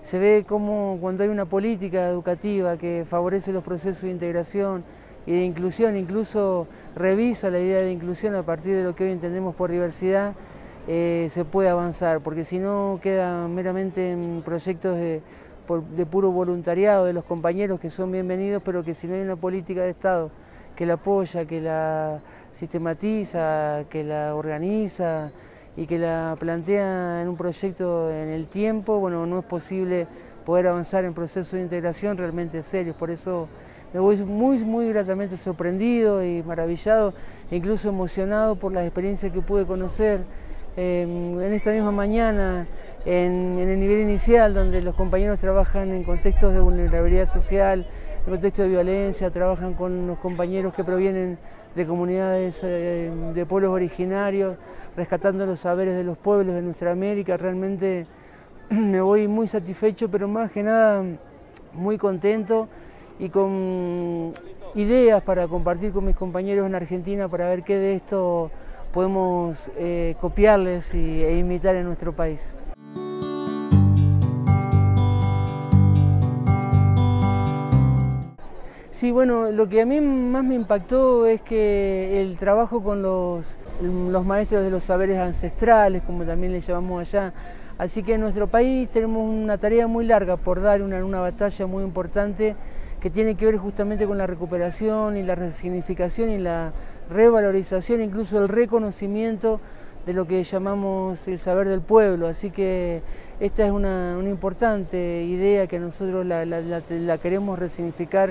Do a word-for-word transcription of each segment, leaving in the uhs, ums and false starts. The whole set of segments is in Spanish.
se ve como cuando hay una política educativa que favorece los procesos de integración y de inclusión, incluso revisa la idea de inclusión a partir de lo que hoy entendemos por diversidad, eh, se puede avanzar, porque si no queda meramente en proyectos de, por, de puro voluntariado de los compañeros que son bienvenidos, pero que si no hay una política de Estado que la apoya, que la sistematiza, que la organiza y que la plantea en un proyecto en el tiempo, bueno, no es posible poder avanzar en procesos de integración realmente serios. Por eso me voy muy, muy gratamente sorprendido y maravillado, e incluso emocionado por las experiencias que pude conocer eh, en esta misma mañana, en, en el nivel inicial, donde los compañeros trabajan en contextos de vulnerabilidad social, en contextos de violencia, trabajan con los compañeros que provienen de comunidades eh, de pueblos originarios, rescatando los saberes de los pueblos de nuestra América. Realmente me voy muy satisfecho, pero más que nada muy contento y con ideas para compartir con mis compañeros en Argentina para ver qué de esto podemos eh, copiarles y, e imitar en nuestro país. Sí, bueno, lo que a mí más me impactó es que el trabajo con los, los maestros de los saberes ancestrales, como también le llamamos allá, así que en nuestro país tenemos una tarea muy larga por dar, una, una batalla muy importante que tiene que ver justamente con la recuperación y la resignificación y la revalorización, incluso el reconocimiento de lo que llamamos el saber del pueblo. Así que esta es una, una importante idea que nosotros la, la, la, la queremos resignificar.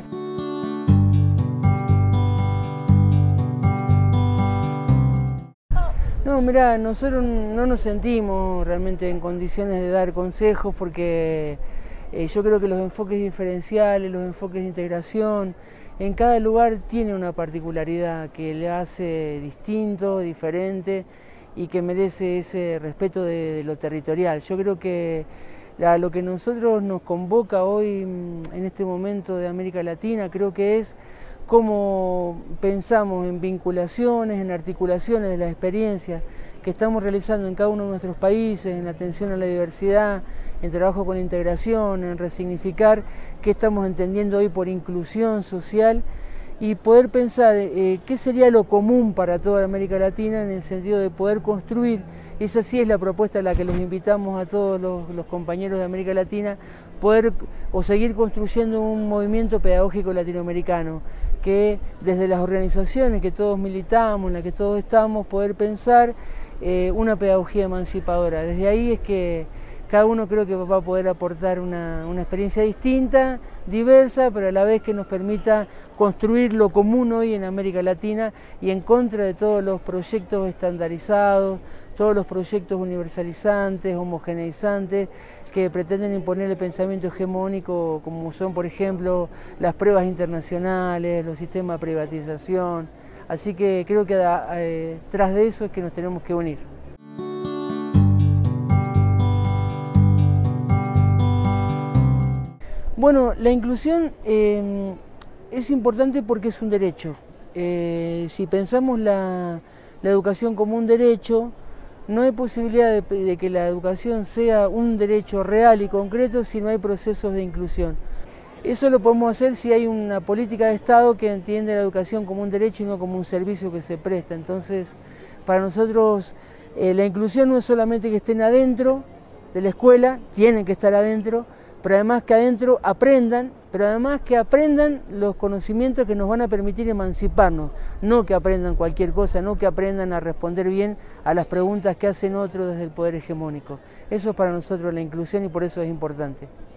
No, mirá, nosotros no nos sentimos realmente en condiciones de dar consejos porque eh, yo creo que los enfoques diferenciales, los enfoques de integración, en cada lugar tiene una particularidad que le hace distinto, diferente y que merece ese respeto de, de lo territorial. Yo creo que la, lo que nosotros nos convoca hoy en este momento de América Latina, creo que es cómo pensamos en vinculaciones, en articulaciones de las experiencias que estamos realizando en cada uno de nuestros países, en la atención a la diversidad, en trabajo con integración, en resignificar qué estamos entendiendo hoy por inclusión social y poder pensar eh, qué sería lo común para toda América Latina en el sentido de poder construir. Esa sí es la propuesta a la que los invitamos a todos los, los compañeros de América Latina, poder o seguir construyendo un movimiento pedagógico latinoamericano, que desde las organizaciones que todos militamos, en las que todos estamos, poder pensar eh, una pedagogía emancipadora. Desde ahí es que cada uno creo que va a poder aportar una, una experiencia distinta, diversa, pero a la vez que nos permita construir lo común hoy en América Latina y en contra de todos los proyectos estandarizados, todos los proyectos universalizantes, homogeneizantes, que pretenden imponer el pensamiento hegemónico, como son, por ejemplo, las pruebas internacionales, los sistemas de privatización. Así que creo que eh, tras de eso es que nos tenemos que unir. Bueno, la inclusión eh, es importante porque es un derecho. Eh, si pensamos la, la educación como un derecho, no hay posibilidad de, de que la educación sea un derecho real y concreto si no hay procesos de inclusión. Eso lo podemos hacer si hay una política de Estado que entiende la educación como un derecho y no como un servicio que se presta. Entonces, para nosotros eh, la inclusión no es solamente que estén adentro de la escuela, tienen que estar adentro, pero además que adentro aprendan, pero además que aprendan los conocimientos que nos van a permitir emanciparnos, no que aprendan cualquier cosa, no que aprendan a responder bien a las preguntas que hacen otros desde el poder hegemónico. Eso es para nosotros la inclusión y por eso es importante.